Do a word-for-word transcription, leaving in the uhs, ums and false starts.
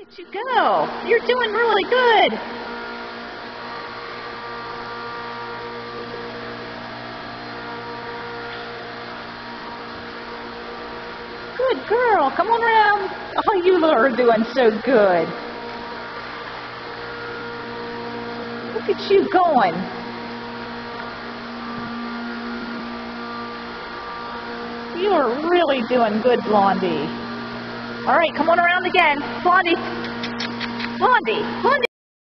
Look at you go. You're doing really good. Good girl. Come on around. Oh, you are doing so good. Look at you going. You are really doing good, Blondie. All right, come on around again. Blondie. Blondie. Blondie.